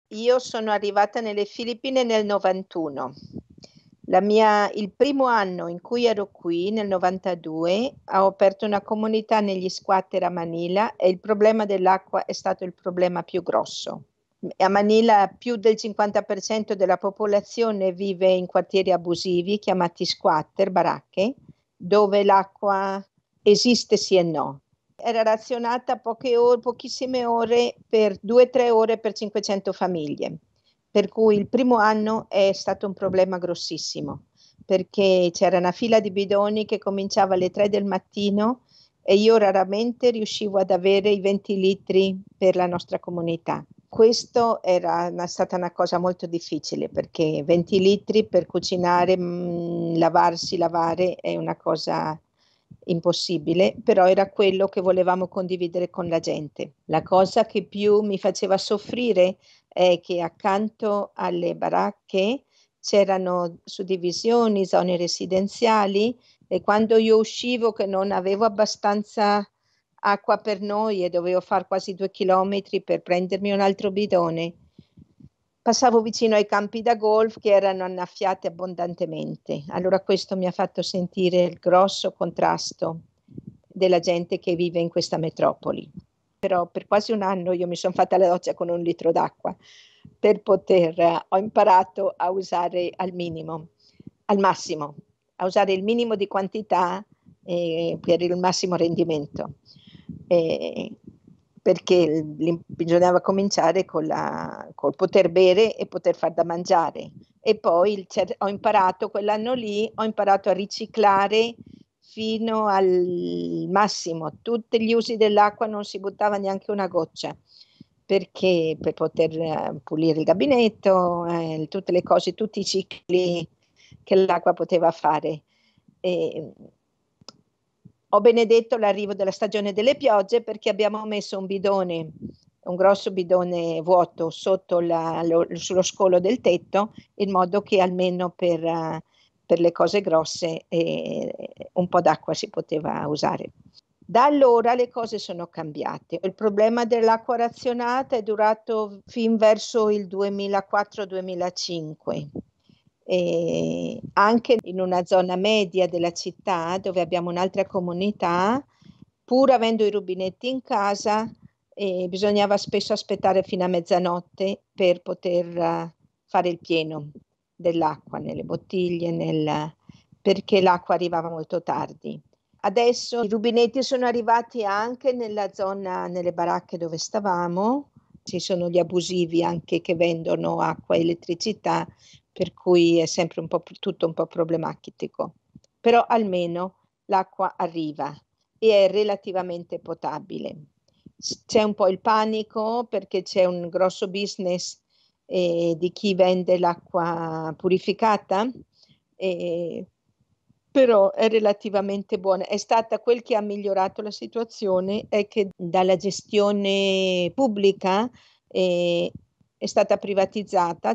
Io sono arrivata nelle Filippine nel 91. Il primo anno in cui ero qui, nel 92, ho aperto una comunità negli squatter a Manila e il problema dell'acqua è stato il problema più grosso. A Manila più del 50% della popolazione vive in quartieri abusivi chiamati squatter, baracche, dove l'acqua esiste sì e no. Era razionata poche ore, pochissime ore per 2 o 3 ore per 500 famiglie. Per cui il primo anno è stato un problema grossissimo, perché c'era una fila di bidoni che cominciava alle 3 del mattino e io raramente riuscivo ad avere i 20 litri per la nostra comunità. Questo era stata una cosa molto difficile perché 20 litri per cucinare, lavarsi, lavare è una cosa impossibile, però era quello che volevamo condividere con la gente. La cosa che più mi faceva soffrire è che accanto alle baracche c'erano suddivisioni, zone residenziali e quando io uscivo che non avevo abbastanza acqua per noi e dovevo fare quasi 2 chilometri per prendermi un altro bidone, passavo vicino ai campi da golf che erano annaffiati abbondantemente. Allora questo mi ha fatto sentire il grosso contrasto della gente che vive in questa metropoli. Però per quasi un anno io mi sono fatta la doccia con 1 litro d'acqua per ho imparato a usare al minimo, al massimo, a usare il minimo di quantità per il massimo rendimento. Eh, perché bisognava cominciare col poter bere e poter far da mangiare. E poi ho imparato quell'anno lì, ho imparato a riciclare fino al massimo. Tutti gli usi dell'acqua non si buttava neanche una goccia, perché per poter pulire il gabinetto, tutte le cose, tutti i cicli che l'acqua poteva fare. E ho benedetto l'arrivo della stagione delle piogge perché abbiamo messo un bidone, un grosso bidone vuoto sotto sullo scolo del tetto, in modo che almeno per le cose grosse un po' d'acqua si poteva usare. Da allora le cose sono cambiate. Il problema dell'acqua razionata è durato fin verso il 2004-2005. E anche in una zona media della città dove abbiamo un'altra comunità, pur avendo i rubinetti in casa, bisognava spesso aspettare fino a mezzanotte per poter fare il pieno dell'acqua nelle bottiglie, perché l'acqua arrivava molto tardi. Adesso i rubinetti sono arrivati anche nella zona, nelle baracche dove stavamo. Ci sono gli abusivi anche che vendono acqua e elettricità, per cui è sempre tutto un po' problematico. Però almeno l'acqua arriva e è relativamente potabile. C'è un po' il panico perché c'è un grosso business di chi vende l'acqua purificata, eh, però è relativamente buona. È stata quel che ha migliorato la situazione è che dalla gestione pubblica è stata privatizzata,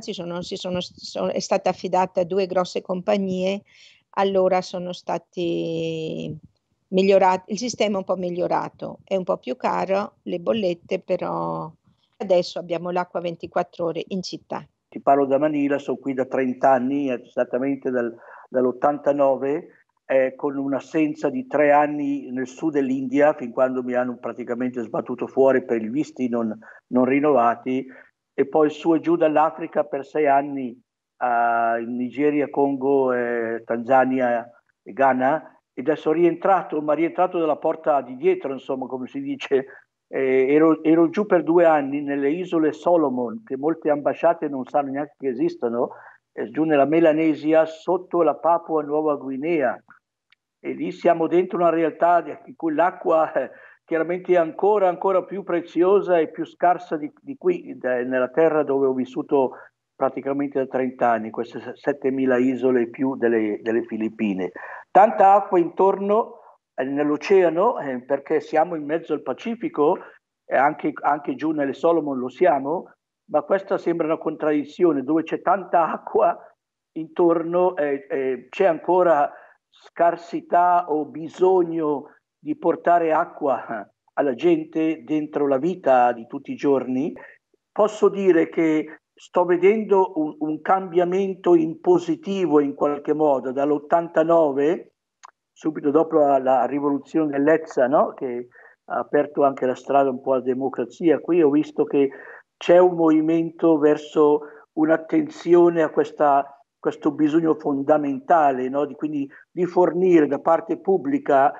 è stata affidata a 2 grosse compagnie, allora sono stati migliorati, il sistema è un po' migliorato, è un po' più caro, le bollette, però adesso abbiamo l'acqua 24 ore in città. Ti parlo da Manila, sono qui da 30 anni, esattamente dall'89, con un'assenza di 3 anni nel sud dell'India, fin quando mi hanno praticamente sbattuto fuori per i visti non rinnovati, e poi su e giù dall'Africa per 6 anni in Nigeria, Congo, Tanzania e Ghana, e adesso rientrato, ma rientrato dalla porta di dietro, insomma, come si dice. Ero giù per 2 anni nelle isole Solomon, che molte ambasciate non sanno neanche che esistono, giù nella Melanesia, sotto la Papua Nuova Guinea. E lì siamo dentro una realtà in cui l'acqua chiaramente è ancora più preziosa e più scarsa di qui, nella terra dove ho vissuto praticamente da 30 anni, queste 7.000 isole più delle Filippine. Tanta acqua intorno nell'oceano, perché siamo in mezzo al Pacifico, e anche giù nelle Solomon lo siamo, ma questa sembra una contraddizione, dove c'è tanta acqua intorno, c'è ancora scarsità o bisogno di portare acqua alla gente dentro la vita di tutti i giorni. Posso dire che sto vedendo un cambiamento in positivo in qualche modo dall'89, subito dopo la rivoluzione dell'Ezza, no? Che ha aperto anche la strada un po' alla democrazia. Qui ho visto che c'è un movimento verso un'attenzione a questo bisogno fondamentale, no? Quindi di fornire da parte pubblica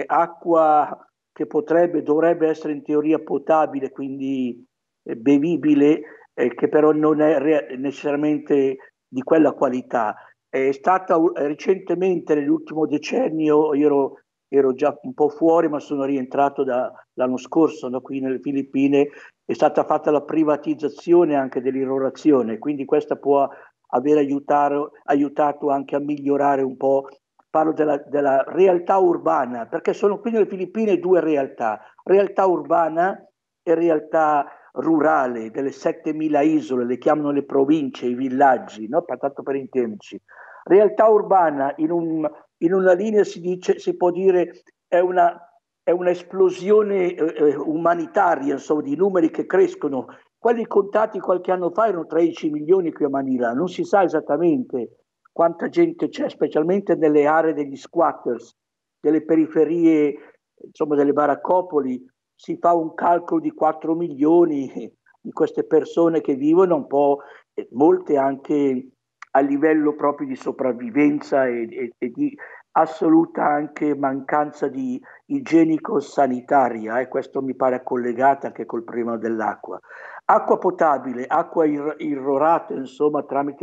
acqua che dovrebbe essere in teoria potabile, quindi bevibile, che però non è necessariamente di quella qualità. È stata recentemente, nell'ultimo decennio, ero già un po' fuori, ma sono rientrato l'anno scorso, no? Qui nelle Filippine è stata fatta la privatizzazione anche dell'irrorazione, quindi questa può aver aiutato anche a migliorare un po'. Parlo della realtà urbana, perché sono qui nelle Filippine due realtà urbana e realtà rurale delle 7.000 isole, le chiamano le province, i villaggi, no? Tanto per intenderci. Realtà urbana in una linea si può dire è una esplosione umanitaria, insomma, di numeri che crescono. Quelli contati qualche anno fa erano 13 milioni qui a Manila, non si sa esattamente quanta gente c'è, specialmente nelle aree degli squatters, delle periferie, insomma, delle baraccopoli. Si fa un calcolo di 4 milioni di queste persone che vivono un po', molte anche a livello proprio di sopravvivenza e di assoluta anche mancanza di igienico-sanitaria, e questo mi pare collegato anche col problema dell'acqua. Acqua potabile, acqua irrorata, insomma, tramite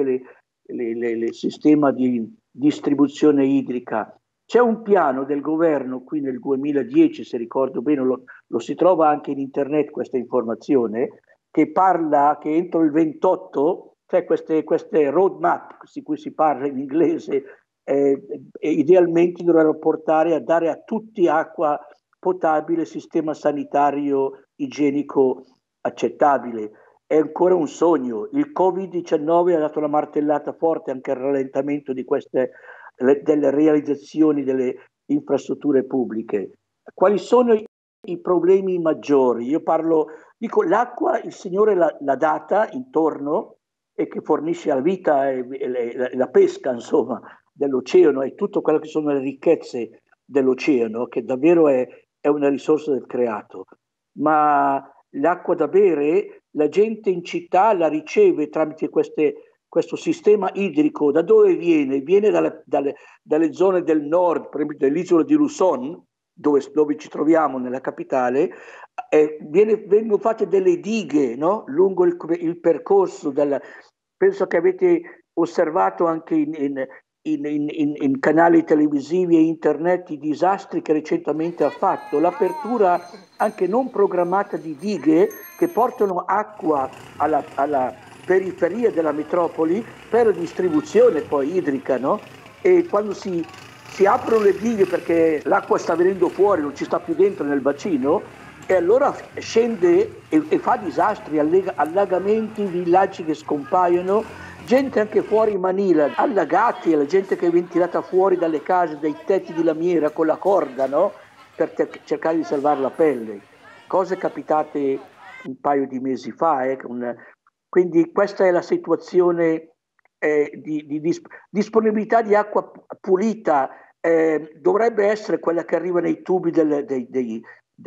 il sistema di distribuzione idrica. C'è un piano del governo qui nel 2010, se ricordo bene, lo si trova anche in internet questa informazione, che parla che entro il 28, cioè queste roadmap di cui si parla in inglese, idealmente dovrebbero portare a dare a tutti acqua potabile, sistema sanitario igienico accettabile. È ancora un sogno. Il Covid-19 ha dato la martellata forte anche al rallentamento delle realizzazioni delle infrastrutture pubbliche. Quali sono i problemi maggiori? Dico, l'acqua il Signore l'ha data intorno e che fornisce la vita e la pesca, insomma, dell'oceano e tutto quello che sono le ricchezze dell'oceano, che davvero è una risorsa del creato. Ma l'acqua da bere, la gente in città la riceve tramite questo sistema idrico. Da dove viene? Viene dalle zone del nord, per esempio dell'isola di Luzon, dove ci troviamo nella capitale. Vengono fatte delle dighe, no? Lungo il percorso. Penso che avete osservato anche in canali televisivi e internet i disastri che recentemente ha fatto, l'apertura anche non programmata di dighe che portano acqua alla periferia della metropoli per la distribuzione poi idrica, no? E quando si aprono le dighe perché l'acqua sta venendo fuori, non ci sta più dentro nel bacino, e allora scende e fa disastri, allagamenti, villaggi che scompaiono, gente anche fuori in Manila, allagati, la gente che è ventilata fuori dalle case, dai tetti di lamiera con la corda, no? Per cercare di salvare la pelle. Cose capitate un paio di mesi fa. Quindi questa è la situazione di disponibilità di acqua pulita. Dovrebbe essere quella che arriva nei tubi del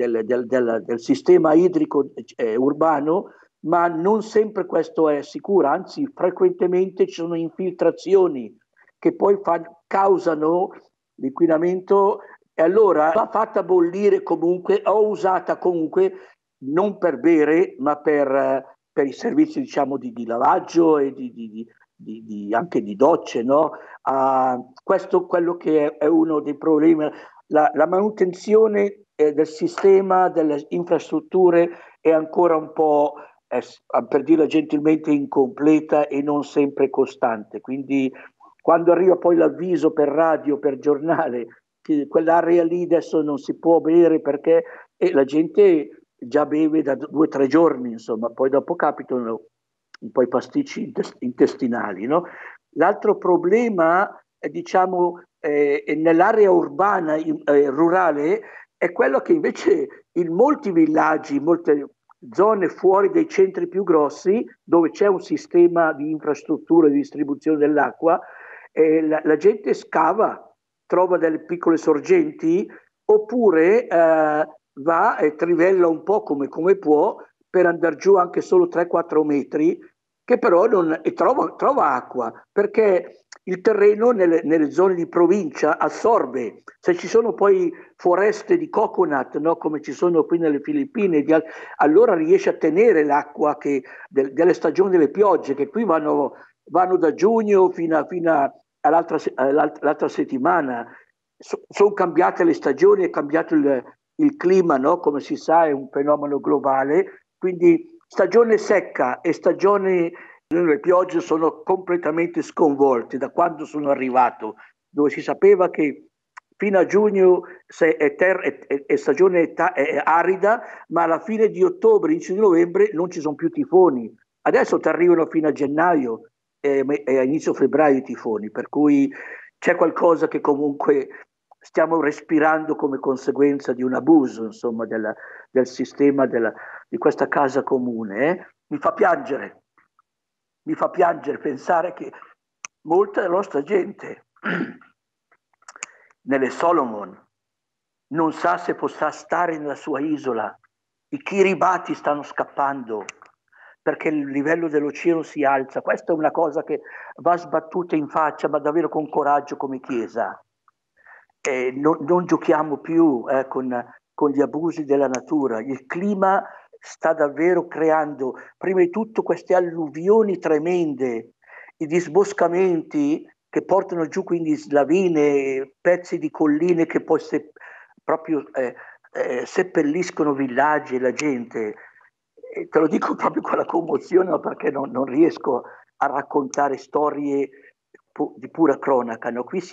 sistema idrico urbano, ma non sempre questo è sicuro, anzi frequentemente ci sono infiltrazioni che poi causano l'inquinamento, e allora va fatta bollire comunque o usata comunque non per bere, ma per i servizi, diciamo, di lavaggio e anche di docce, no? Questo è quello che è uno dei problemi. La manutenzione del sistema, delle infrastrutture è ancora un po', per dirla gentilmente, incompleta e non sempre costante. Quindi quando arriva poi l'avviso per radio, per giornale, che quell'area lì adesso non si può bere perché la gente già beve da 2 o 3 giorni, insomma, poi dopo capitano un po' i pasticci intestinali, no? L'altro problema, diciamo, nell'area urbana, rurale, è quello che invece in molti villaggi, zone fuori dai centri più grossi dove c'è un sistema di infrastruttura di distribuzione dell'acqua, la gente scava, trova delle piccole sorgenti oppure va e trivella un po' come può per andare giù anche solo 3-4 metri, che però non, e trova acqua, perché il terreno nelle zone di provincia assorbe. Se ci sono poi foreste di coconut, no, come ci sono qui nelle Filippine, allora riesce a tenere l'acqua delle stagioni delle piogge, che qui vanno da giugno fino all'altra settimana. Sono cambiate le stagioni, è cambiato il clima, no? Come si sa è un fenomeno globale, quindi stagione secca e stagione le piogge sono completamente sconvolte da quando sono arrivato, dove si sapeva che fino a giugno è stagione è arida, ma alla fine di ottobre, inizio di novembre non ci sono più tifoni. Adesso ti arrivano fino a gennaio e a inizio febbraio i tifoni, per cui c'è qualcosa che comunque stiamo respirando come conseguenza di un abuso, insomma, del sistema di questa casa comune. Mi fa piangere pensare che molta della nostra gente nelle Solomon non sa se potrà stare nella sua isola. I Kiribati stanno scappando perché il livello dell'oceano si alza. Questa è una cosa che va sbattuta in faccia, ma davvero con coraggio come Chiesa. Non giochiamo più con gli abusi della natura. Il clima sta davvero creando, prima di tutto, queste alluvioni tremende, i disboscamenti che portano giù quindi slavine, pezzi di colline che poi proprio seppelliscono villaggi e la gente. E te lo dico proprio con la commozione, ma perché non riesco a raccontare storie di pura cronaca. No? Qui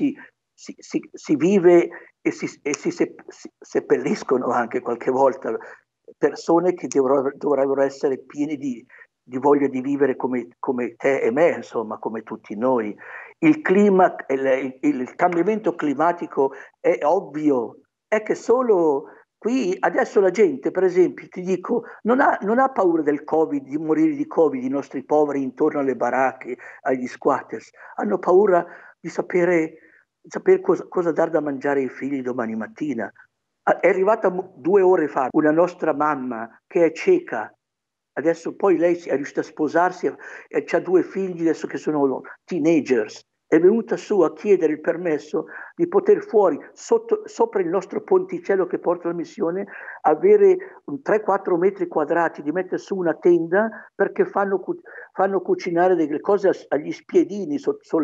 si vive e si seppelliscono anche qualche volta persone che dovrebbero essere piene di voglia di vivere come te e me, insomma, come tutti noi. Il clima, il cambiamento climatico è ovvio, è che solo qui adesso la gente, per esempio, ti dico, non ha paura del Covid, di morire di Covid, i nostri poveri intorno alle baracche, agli squatters, hanno paura di sapere cosa dare da mangiare ai figli domani mattina. È arrivata 2 ore fa una nostra mamma che è cieca, adesso poi lei è riuscita a sposarsi e ha 2 figli adesso che sono teenagers. È venuta su a chiedere il permesso di poter fuori, sopra il nostro ponticello che porta la missione, avere 3-4 metri quadrati, di mettere su una tenda perché fanno cucinare delle cose agli spiedini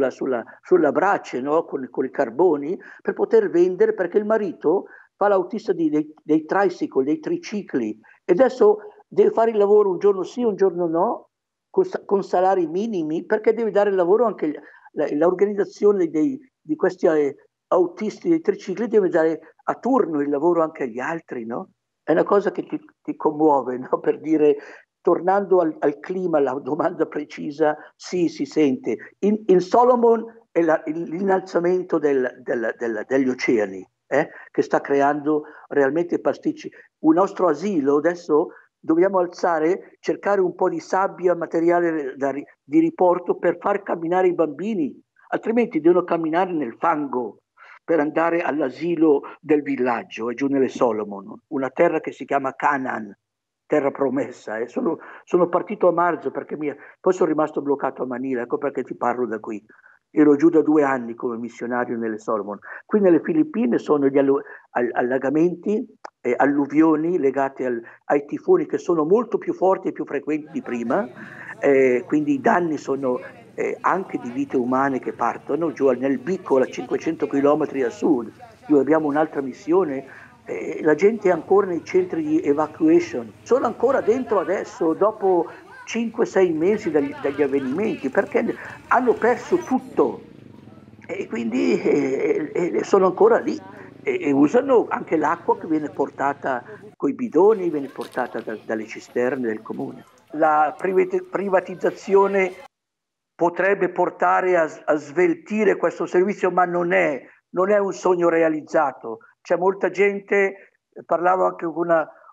sulla brace, no? con i carboni, per poter vendere, perché il marito fa l'autista dei tricycle, dei tricicli, e adesso deve fare il lavoro un giorno sì, un giorno no, con salari minimi, perché deve dare il lavoro anche l'organizzazione di questi autisti dei tricicli, deve dare a turno il lavoro anche agli altri, no? È una cosa che ti commuove, no? Per dire, tornando al clima, la domanda precisa, sì, si sente. In Solomon è l'innalzamento degli oceani, che sta creando realmente pasticci. Un nostro asilo adesso dobbiamo cercare un po' di sabbia, materiale di riporto per far camminare i bambini, altrimenti devono camminare nel fango per andare all'asilo del villaggio, giù nelle Solomon, una terra che si chiama Canaan, terra promessa. Sono partito a marzo poi sono rimasto bloccato a Manila, ecco perché ti parlo da qui. Ero giù da 2 anni come missionario nelle Solomon. Qui nelle Filippine sono gli allagamenti e alluvioni legate ai tifoni, che sono molto più forti e più frequenti di prima, quindi i danni sono anche di vite umane che partono giù nel Bicol a 500 km a sud, dove abbiamo un'altra missione. La gente è ancora nei centri di evacuation, sono ancora dentro adesso dopo 5-6 mesi dagli avvenimenti, perché hanno perso tutto e quindi sono ancora lì e usano anche l'acqua che viene portata coi bidoni, viene portata dalle cisterne del comune. La privatizzazione potrebbe portare a sveltire questo servizio, ma non è un sogno realizzato. C'è molta gente, parlavo anche con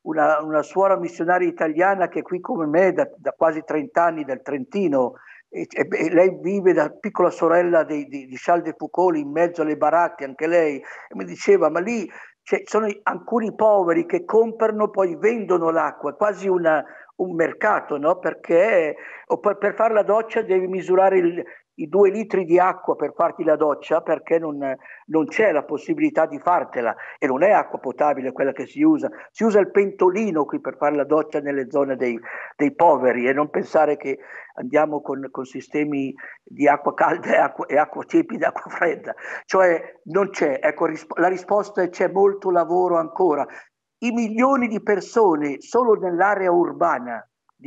una suora missionaria italiana che è qui come me da quasi 30 anni, del Trentino, e lei vive da piccola sorella di Charles de Foucault in mezzo alle baracche, anche lei, e mi diceva, ma lì sono alcuni poveri che comprano, poi vendono l'acqua, quasi un mercato, no? Perché per fare la doccia devi misurare i 2 litri di acqua per farti la doccia, perché non c'è la possibilità di fartela, e non è acqua potabile quella che si usa il pentolino qui per fare la doccia nelle zone dei poveri, e non pensare che andiamo con sistemi di acqua calda e acqua tiepida, acqua fredda, cioè non c'è, ecco, la risposta è: c'è molto lavoro ancora. I milioni di persone solo nell'area urbana,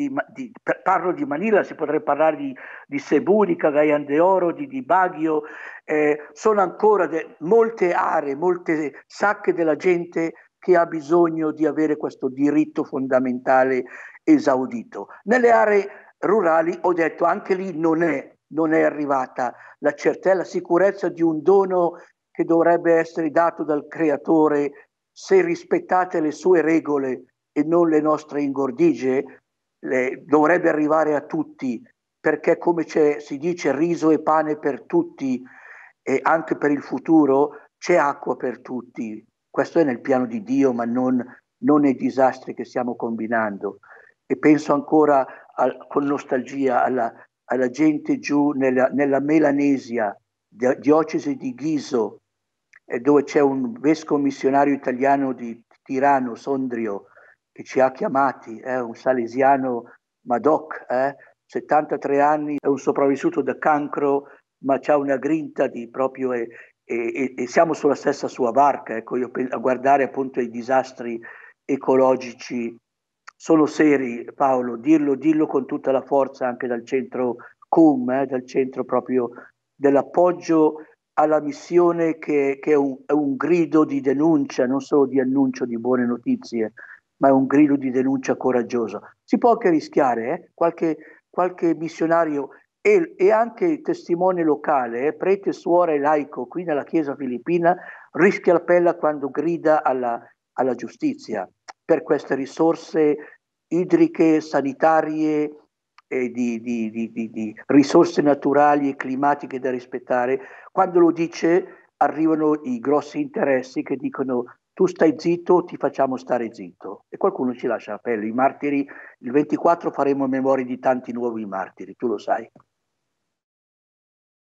parlo di Manila, si potrebbe parlare di Cebu, di Cagayan de Oro, di Baguio, sono ancora molte aree, molte sacche della gente che ha bisogno di avere questo diritto fondamentale esaudito. Nelle aree rurali, ho detto, anche lì non è arrivata la certezza, la sicurezza di un dono che dovrebbe essere dato dal creatore, se rispettate le sue regole e non le nostre ingordigie, dovrebbe arrivare a tutti, perché come si dice, riso e pane per tutti, e anche per il futuro c'è acqua per tutti. Questo è nel piano di Dio, ma non nei disastri che stiamo combinando. E penso ancora con nostalgia alla gente giù nella Melanesia, diocesi di Ghiso, dove c'è un vescovo missionario italiano di Tirano, Sondrio, che ci ha chiamati, un salesiano Madoc, 73 anni, è un sopravvissuto da cancro, ma c'ha una grinta di proprio, e siamo sulla stessa sua barca, ecco, io a guardare appunto i disastri ecologici sono seri, Paolo, dillo con tutta la forza anche dal centro CUM, dal centro proprio dell'appoggio alla missione, che è un grido di denuncia, non solo di annuncio di buone notizie, ma è un grido di denuncia coraggioso. Si può anche rischiare, qualche missionario e anche testimone locale, prete, suora e laico qui nella Chiesa filippina, rischia la pelle quando grida alla giustizia per queste risorse idriche, sanitarie, di risorse naturali e climatiche da rispettare. Quando lo dice, arrivano i grossi interessi che dicono: tu stai zitto, ti facciamo stare zitto, e qualcuno ci lascia la pelle. I martiri, il 24 faremo memoria di tanti nuovi martiri, tu lo sai.